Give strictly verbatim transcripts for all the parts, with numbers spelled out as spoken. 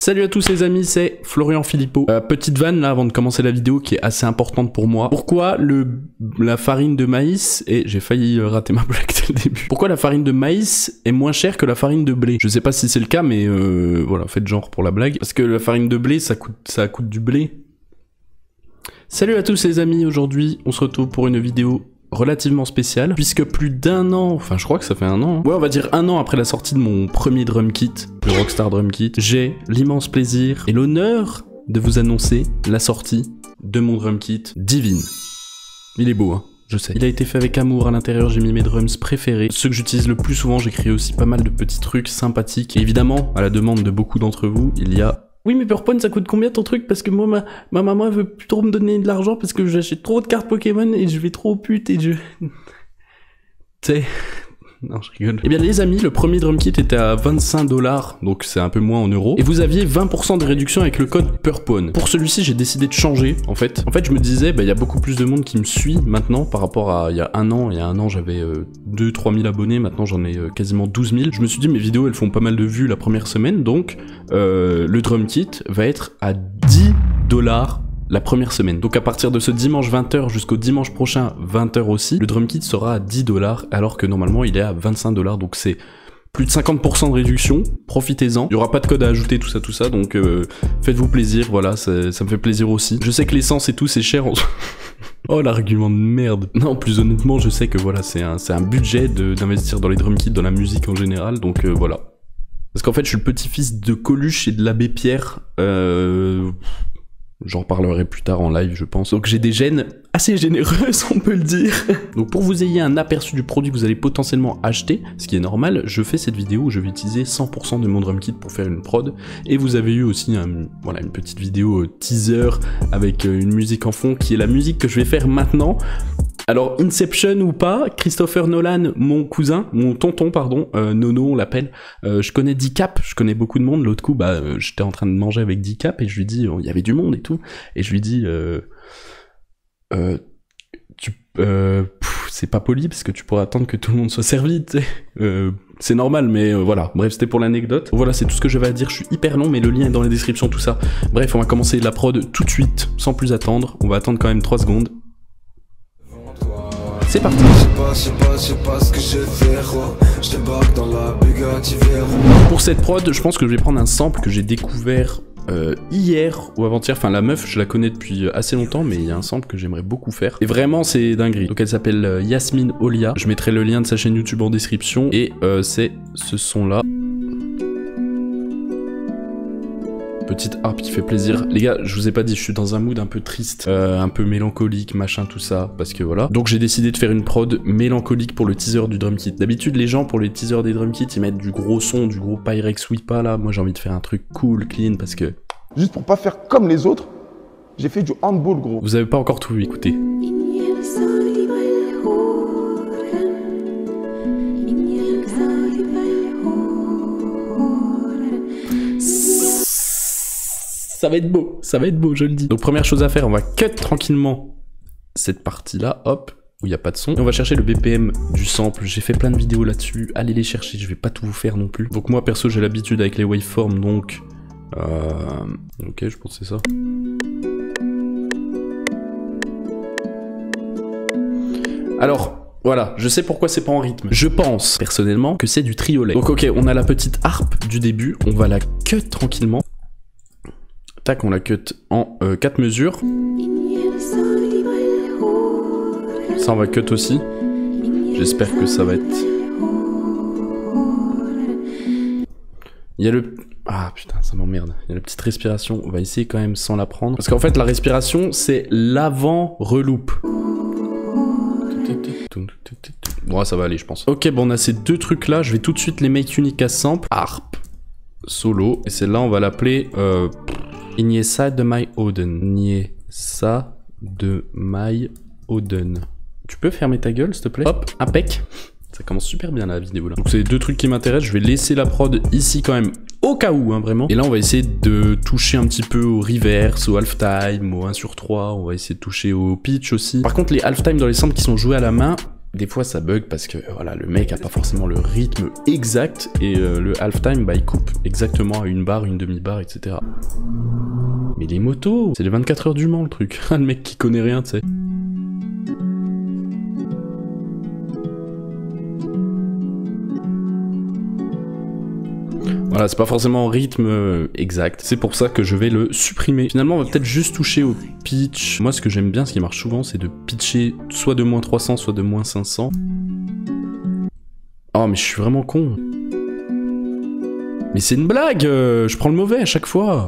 Salut à tous les amis, c'est Florian Philippot. Euh, petite vanne là avant de commencer la vidéo qui est assez importante pour moi. Pourquoi le la farine de maïs, et j'ai failli rater ma blague dès le début. Pourquoi la farine de maïs est moins chère que la farine de blé? Je sais pas si c'est le cas, mais euh, voilà, faites genre pour la blague. Parce que la farine de blé, ça coûte, ça coûte du blé. Salut à tous les amis, aujourd'hui on se retrouve pour une vidéo relativement spécial, puisque plus d'un an, enfin je crois que ça fait un an, hein. Ouais, on va dire un an après la sortie de mon premier drum kit, le Rockstar Drum Kit, j'ai l'immense plaisir et l'honneur de vous annoncer la sortie de mon drum kit Divine. Il est beau, hein, je sais. Il a été fait avec amour, à l'intérieur j'ai mis mes drums préférés, ceux que j'utilise le plus souvent. J'ai créé aussi pas mal de petits trucs sympathiques, et évidemment, à la demande de beaucoup d'entre vous, il y a... Oui, mais Purpone, ça coûte combien ton truc? Parce que moi, ma, ma maman, elle veut plus trop me donner de l'argent parce que j'achète trop de cartes Pokémon et je vais trop au pute et je... Tu sais... Non, je rigole. Eh bien, les amis, le premier drum kit était à vingt-cinq dollars, donc c'est un peu moins en euros. Et vous aviez vingt pour cent de réduction avec le code Purpone. Pour celui-ci, j'ai décidé de changer, en fait. En fait, je me disais, bah, il y a beaucoup plus de monde qui me suit maintenant par rapport à il y a un an. Il y a un an, j'avais euh, deux à trois mille abonnés. Maintenant, j'en ai euh, quasiment douze mille. Je me suis dit, mes vidéos, elles font pas mal de vues la première semaine. Donc, euh, le drum kit va être à dix dollars la première semaine. Donc à partir de ce dimanche vingt heures jusqu'au dimanche prochain vingt heures aussi, le drum kit sera à dix dollars alors que normalement il est à vingt-cinq dollars, donc c'est plus de cinquante pour cent de réduction, profitez-en. Il y aura pas de code à ajouter, tout ça, tout ça, donc euh, faites-vous plaisir, voilà, ça, ça me fait plaisir aussi. Je sais que l'essence et tout c'est cher. Oh l'argument de merde. Non, plus honnêtement, je sais que voilà, c'est un, c'est un budget d'investir dans les drum kits, dans la musique en général, donc euh, voilà. Parce qu'en fait je suis le petit-fils de Coluche et de l'abbé Pierre, euh... J'en reparlerai plus tard en live, je pense. Donc j'ai des gènes assez généreuses, on peut le dire. Donc pour vous ayez un aperçu du produit que vous allez potentiellement acheter, ce qui est normal, je fais cette vidéo où je vais utiliser cent pour cent de mon drum kit pour faire une prod. Et vous avez eu aussi un, voilà, une petite vidéo euh, teaser avec euh, une musique en fond qui est la musique que je vais faire maintenant. Alors, Inception ou pas, Christopher Nolan, mon cousin, mon tonton, pardon, euh, Nono, on l'appelle, euh, je connais Dicap, je connais beaucoup de monde. L'autre coup, bah, euh, j'étais en train de manger avec Dicap et je lui dis, il euh, y avait du monde et tout, et je lui dis, euh, euh, tu, euh, c'est pas poli parce que tu pourrais attendre que tout le monde soit servi, tu sais. Euh, c'est normal, mais euh, voilà. Bref, c'était pour l'anecdote. Voilà, c'est tout ce que j'avais à dire. Je suis hyper long, mais le lien est dans la description, tout ça. Bref, on va commencer la prod tout de suite, sans plus attendre. On va attendre quand même trois secondes. C'est parti. Pour cette prod, je pense que je vais prendre un sample que j'ai découvert euh, hier ou avant-hier. Enfin, la meuf, je la connais depuis assez longtemps, mais il y a un sample que j'aimerais beaucoup faire. Et vraiment, c'est dinguerie. Donc, elle s'appelle euh, Yasmine Olia. Je mettrai le lien de sa chaîne YouTube en description. Et euh, c'est ce son-là. Petite harpe qui fait plaisir. Les gars, je vous ai pas dit, je suis dans un mood un peu triste, euh, un peu mélancolique, machin, tout ça, parce que voilà. Donc j'ai décidé de faire une prod mélancolique pour le teaser du drum kit. D'habitude, les gens, pour les teasers des drum kits, ils mettent du gros son, du gros Pyrex Whipa, là. Moi, j'ai envie de faire un truc cool, clean, parce que... Juste pour pas faire comme les autres, j'ai fait du handball, gros. Vous avez pas encore tout vu, écoutez. Ça va être beau, ça va être beau, je le dis. Donc première chose à faire, on va cut tranquillement cette partie-là, hop, où il n'y a pas de son. Et on va chercher le B P M du sample. J'ai fait plein de vidéos là-dessus, allez les chercher, je vais pas tout vous faire non plus. Donc moi perso, j'ai l'habitude avec les waveforms, donc... Euh... Ok, je pense que c'est ça. Alors... Voilà, je sais pourquoi c'est pas en rythme. Je pense, personnellement, que c'est du triolet. Donc ok, on a la petite harpe du début, on va la cut tranquillement. Tac, on la cut en euh, quatre mesures. Ça, on va cut aussi. J'espère que ça va être... Il y a le... Ah putain, ça m'emmerde. Il y a la petite respiration. On va essayer quand même sans la prendre. Parce qu'en fait, la respiration, c'est l'avant reloupe. Bon, ça va aller, je pense. Ok, bon, on a ces deux trucs-là. Je vais tout de suite les make unique à sample. Harp. Solo. Et celle-là, on va l'appeler... Euh... Iniesa de My Oden. Iniesa de My Oden. Tu peux fermer ta gueule, s'il te plaît? Hop, impec. Ça commence super bien la vidéo là. Donc c'est les deux trucs qui m'intéressent. Je vais laisser la prod ici quand même, au cas où, hein, vraiment. Et là, on va essayer de toucher un petit peu au reverse, au halftime, au un sur trois. On va essayer de toucher au pitch aussi. Par contre, les halftime dans les samples qui sont joués à la main, Des fois ça bug parce que voilà, le mec a pas forcément le rythme exact et euh, le halftime bah il coupe exactement à une barre, une demi-barre, et cetera. Mais les motos, c'est les vingt-quatre heures du Mans le truc. Le mec qui connaît rien, tu sais. Voilà, c'est pas forcément en rythme exact. C'est pour ça que je vais le supprimer. Finalement, on va peut-être juste toucher au pitch. Moi, ce que j'aime bien, ce qui marche souvent, c'est de pitcher soit de moins trois cents, soit de moins cinq cents. Oh, mais je suis vraiment con. Mais c'est une blague. Je prends le mauvais à chaque fois.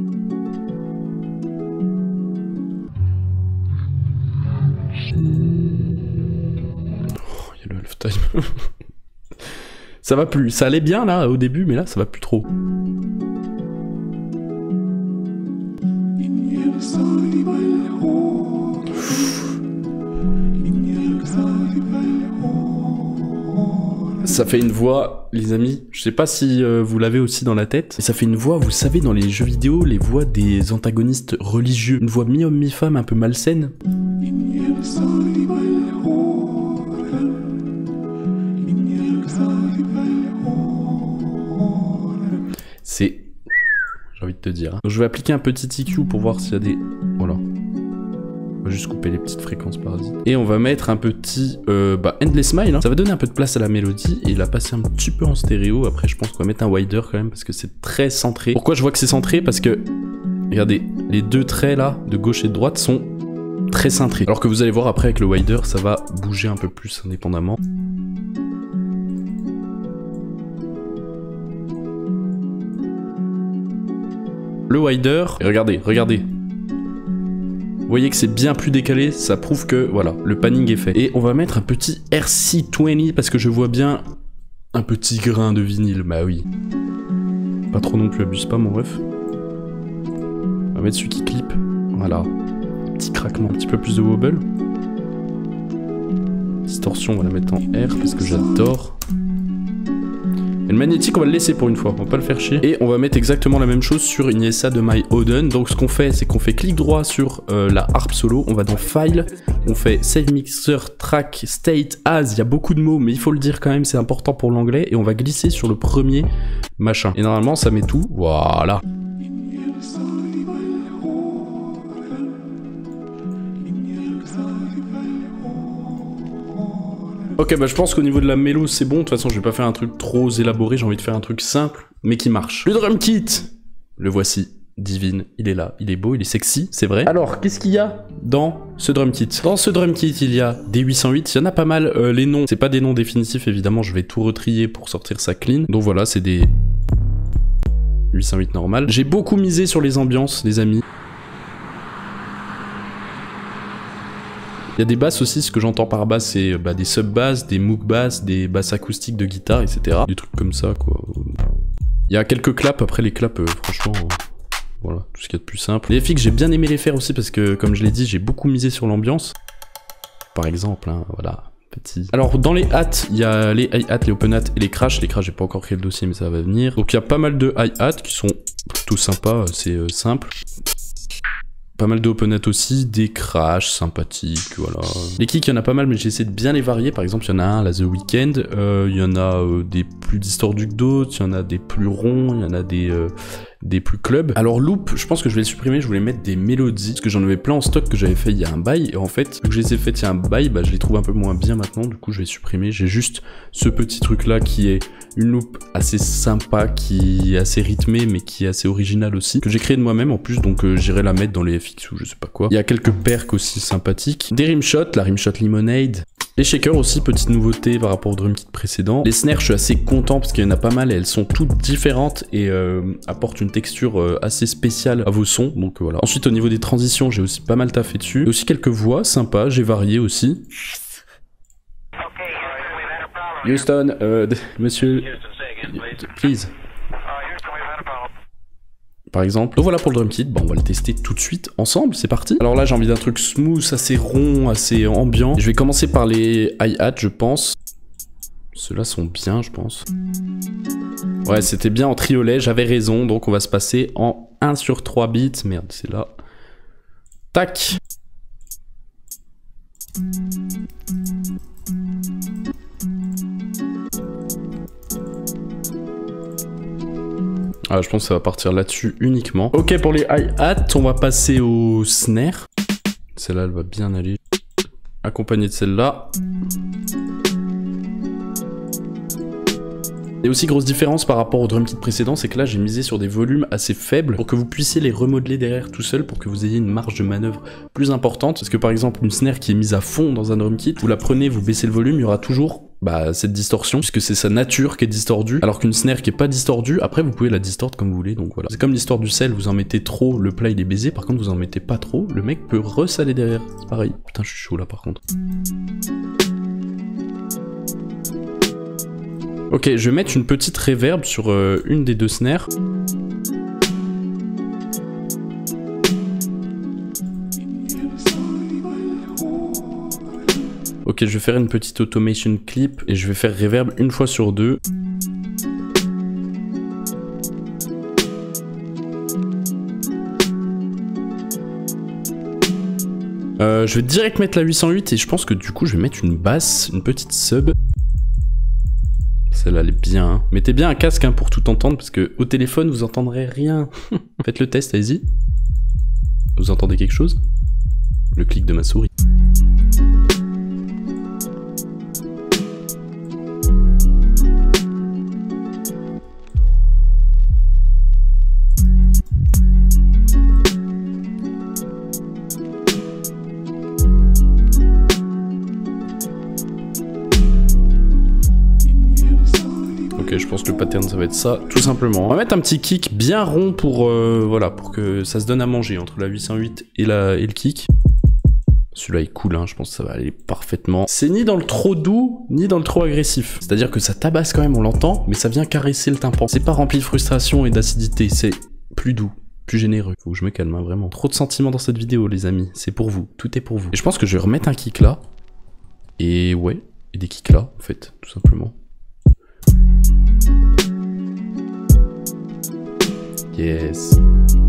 Oh, il y a le halftime. Ça va plus, ça allait bien là au début, mais là ça va plus trop. Ça fait une voix, les amis, je sais pas si euh, vous l'avez aussi dans la tête, mais ça fait une voix, vous savez, dans les jeux vidéo, les voix des antagonistes religieux. Une voix mi-homme, mi-femme, un peu malsaine. C'est... J'ai envie de te dire. Donc je vais appliquer un petit E Q pour voir s'il y a des... Voilà. On va juste couper les petites fréquences parasites. Et on va mettre un petit... Euh, bah, Endless Smile. Hein. Ça va donner un peu de place à la mélodie et la passer un petit peu en stéréo. Après, je pense qu'on va mettre un wider quand même parce que c'est très centré. Pourquoi je vois que c'est centré? Parce que... Regardez, les deux traits là, de gauche et de droite, sont très cintrés. Alors que vous allez voir après avec le wider, ça va bouger un peu plus indépendamment. Le wider, et regardez, regardez. Vous voyez que c'est bien plus décalé, ça prouve que, voilà, le panning est fait. Et on va mettre un petit R C vingt parce que je vois bien un petit grain de vinyle, bah oui. Pas trop non plus, abuse pas mon ref. On va mettre celui qui clip, voilà. Petit craquement, un petit peu plus de wobble. Distorsion, on va la mettre en R parce que j'adore. Et le magnétique, on va le laisser pour une fois, on va pas le faire chier. Et on va mettre exactement la même chose sur une I S A de My Oden. Donc ce qu'on fait, c'est qu'on fait clic droit sur euh, la harpe solo, on va dans File, on fait Save Mixer, Track, State, As, il y a beaucoup de mots, mais il faut le dire quand même, c'est important pour l'anglais. Et on va glisser sur le premier machin. Et normalement, ça met tout, voilà. Ok, bah je pense qu'au niveau de la mélo c'est bon, de toute façon je vais pas faire un truc trop élaboré, j'ai envie de faire un truc simple, mais qui marche. Le drum kit, le voici, divine, il est là, il est beau, il est sexy, c'est vrai. Alors, qu'est-ce qu'il y a dans ce drum kit? Dans ce drum kit, il y a des huit cent huit, il y en a pas mal, euh, les noms, c'est pas des noms définitifs évidemment, je vais tout retrier pour sortir ça clean. Donc voilà, c'est des huit cent huit normales. J'ai beaucoup misé sur les ambiances, les amis. Il y a des basses aussi, ce que j'entends par basse, c'est bah, des sub-basses, des moog basses, des basses acoustiques de guitare, et cetera. Des trucs comme ça, quoi. Il y a quelques claps, après les claps, euh, franchement, euh, voilà, tout ce qu'il y a de plus simple. Les F X, j'ai bien aimé les faire aussi, parce que, comme je l'ai dit, j'ai beaucoup misé sur l'ambiance. Par exemple, hein, voilà, petit... Alors, dans les hats, il y a les hi-hats, les open hats et les crash. Les crash, j'ai pas encore créé le dossier, mais ça va venir. Donc, il y a pas mal de hi-hats qui sont plutôt sympas, c'est euh, simple. Pas mal de open hat aussi, des crashs sympathiques, voilà. Les kicks, il y en a pas mal, mais j'essaie de bien les varier. Par exemple, il y en a un, là, The Weeknd. Euh, il y en a euh, des plus distordus que d'autres, il y en a des plus ronds, il y en a des, euh, des plus club. Alors, loop, je pense que je vais le supprimer, je voulais mettre des mélodies, parce que j'en avais plein en stock que j'avais fait il y a un bail. Et en fait, vu que je les ai fait il y a un bail, bah, je les trouve un peu moins bien maintenant, du coup, je vais supprimer. J'ai juste ce petit truc-là qui est une loop assez sympa, qui est assez rythmée, mais qui est assez originale aussi, que j'ai créé de moi-même en plus, donc euh, j'irai la mettre dans les F X ou je sais pas quoi. Il y a quelques perks aussi sympathiques. Des rimshots, la rimshot Lemonade. Les shakers aussi, petite nouveauté par rapport au drum kit précédent. Les snares, je suis assez content parce qu'il y en a pas mal et elles sont toutes différentes et euh, apportent une texture euh, assez spéciale à vos sons, donc euh, voilà. Ensuite, au niveau des transitions, j'ai aussi pas mal taffé dessus. Et aussi quelques voix sympas, j'ai varié aussi. Houston, euh, monsieur... Please. Par exemple. Donc voilà pour le drum kit, bon, on va le tester tout de suite ensemble, c'est parti. Alors là j'ai envie d'un truc smooth, assez rond, assez ambiant. Je vais commencer par les hi-hats je pense. Ceux-là sont bien je pense. Ouais c'était bien en triolet, j'avais raison, donc on va se passer en un sur trois bits. Merde c'est là. Tac. Ah, je pense que ça va partir là-dessus uniquement. Ok, pour les hi-hats, on va passer au snare. Celle-là, elle va bien aller. Accompagnée de celle-là. Et aussi grosse différence par rapport au drum kit précédent, c'est que là j'ai misé sur des volumes assez faibles pour que vous puissiez les remodeler derrière tout seul, pour que vous ayez une marge de manœuvre plus importante. Parce que par exemple une snare qui est mise à fond dans un drum kit, vous la prenez, vous baissez le volume, il y aura toujours bah, cette distorsion, puisque c'est sa nature qui est distordue, alors qu'une snare qui est pas distordue, après vous pouvez la distordre comme vous voulez, donc voilà. C'est comme l'histoire du sel, vous en mettez trop, le plat il est baisé, par contre vous en mettez pas trop, le mec peut ressaler derrière, c'est pareil. Putain je suis chaud là par contre. Ok, je vais mettre une petite reverb sur euh, une des deux snares. Ok, je vais faire une petite automation clip et je vais faire reverb une fois sur deux. Euh, je vais direct mettre la huit cent huit et je pense que du coup je vais mettre une basse, une petite sub. Celle-là elle est bien. Hein. Mettez bien un casque hein, pour tout entendre parce que au téléphone vous entendrez rien. Faites le test, allez-y. Vous entendez quelque chose? Le clic de ma souris. Ok, je pense que le pattern ça va être ça, tout simplement. On va mettre un petit kick bien rond pour, euh, voilà, pour que ça se donne à manger entre la huit cent huit et, la, et le kick. Celui-là est cool, hein, je pense que ça va aller parfaitement. C'est ni dans le trop doux, ni dans le trop agressif. C'est-à-dire que ça tabasse quand même, on l'entend, mais ça vient caresser le tympan. C'est pas rempli de frustration et d'acidité, c'est plus doux, plus généreux. Faut que je me calme, hein, vraiment. Trop de sentiments dans cette vidéo, les amis. C'est pour vous, tout est pour vous. Et je pense que je vais remettre un kick là. Et ouais, et des kicks là, en fait, tout simplement. Yes.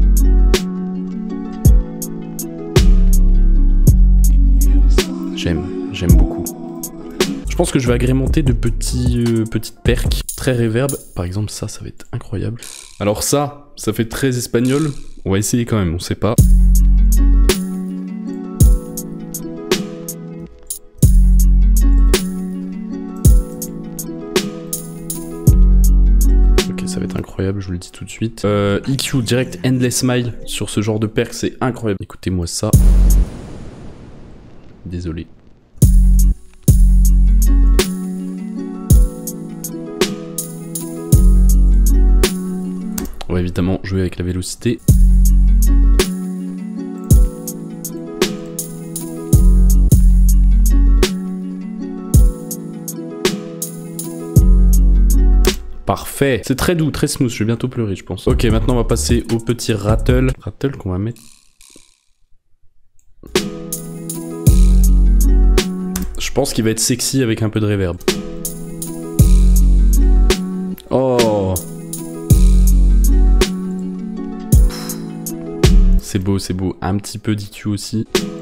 J'aime, j'aime beaucoup. Je pense que je vais agrémenter de petits, euh, petites percs très reverb. Par exemple, ça, ça va être incroyable. Alors ça, ça fait très espagnol. On va essayer quand même, on sait pas. Ça va être incroyable, je vous le dis tout de suite. Euh, E Q direct Endless Smile sur ce genre de perc, c'est incroyable. Écoutez-moi ça. Désolé. On va évidemment jouer avec la vélocité. Parfait. C'est très doux, très smooth. Je vais bientôt pleurer, je pense. Ok, maintenant on va passer au petit rattle. Rattle qu'on va mettre. Je pense qu'il va être sexy avec un peu de reverb. Oh. C'est beau, c'est beau. Un petit peu d'E Q aussi.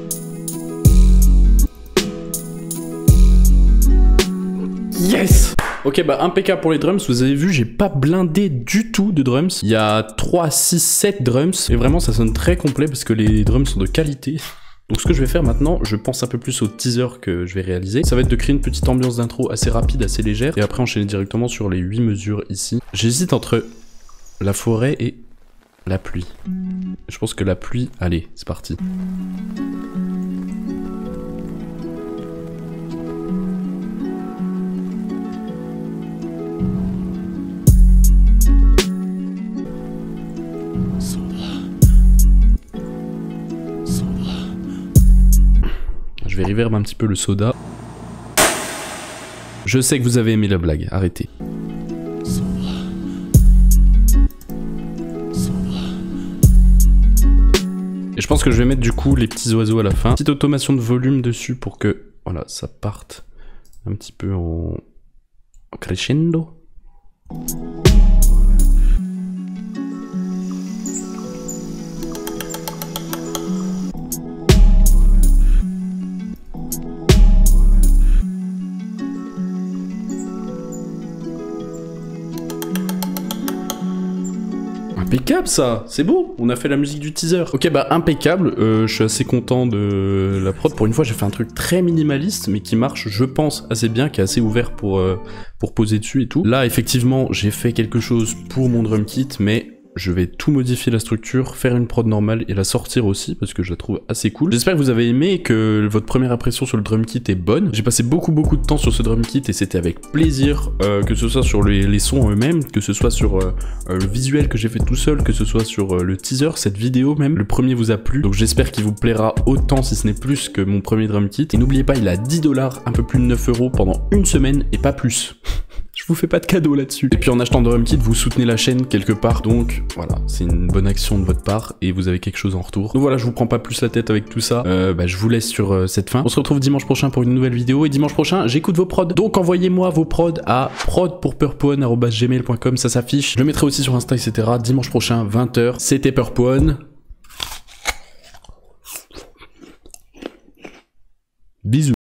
Yes! Ok, bah impeccable pour les drums, vous avez vu, j'ai pas blindé du tout de drums. Il y a trois, six, sept drums, et vraiment ça sonne très complet parce que les drums sont de qualité. Donc ce que je vais faire maintenant, je pense un peu plus au teaser que je vais réaliser. Ça va être de créer une petite ambiance d'intro assez rapide, assez légère, et après enchaîner directement sur les huit mesures ici. J'hésite entre la forêt et la pluie. Je pense que la pluie, allez, c'est parti. Je vais reverb un petit peu le soda. Je sais que vous avez aimé la blague, arrêtez. Et je pense que je vais mettre du coup les petits oiseaux à la fin. Petite automation de volume dessus pour que, voilà, ça parte un petit peu en, en crescendo. impeccable ça, c'est beau, on a fait la musique du teaser. Ok bah impeccable, euh, je suis assez content de la prod. Pour une fois j'ai fait un truc très minimaliste mais qui marche je pense assez bien, qui est assez ouvert pour, euh, pour poser dessus et tout. Là effectivement j'ai fait quelque chose pour mon drum kit mais je vais tout modifier la structure, faire une prod normale et la sortir aussi parce que je la trouve assez cool. J'espère que vous avez aimé et que votre première impression sur le drum kit est bonne. J'ai passé beaucoup beaucoup de temps sur ce drum kit et c'était avec plaisir, euh, que ce soit sur les, les sons eux-mêmes, que ce soit sur euh, euh, le visuel que j'ai fait tout seul, que ce soit sur euh, le teaser, cette vidéo même. Le premier vous a plu, donc j'espère qu'il vous plaira autant si ce n'est plus que mon premier drum kit. Et n'oubliez pas, il est à dix dollars, un peu plus de neuf euros pendant une semaine et pas plus. Je vous fais pas de cadeau là-dessus. Et puis en achetant Drum Kit, vous soutenez la chaîne quelque part, donc voilà, c'est une bonne action de votre part et vous avez quelque chose en retour. Donc voilà, je vous prends pas plus la tête avec tout ça, euh, bah, je vous laisse sur euh, cette fin. On se retrouve dimanche prochain pour une nouvelle vidéo et dimanche prochain, j'écoute vos prods. Donc envoyez-moi vos prods à prod pour purpone arobase gmail point com, ça s'affiche. Je le mettrai aussi sur Insta, et cetera. Dimanche prochain, vingt heures, c'était Purpone. Bisous.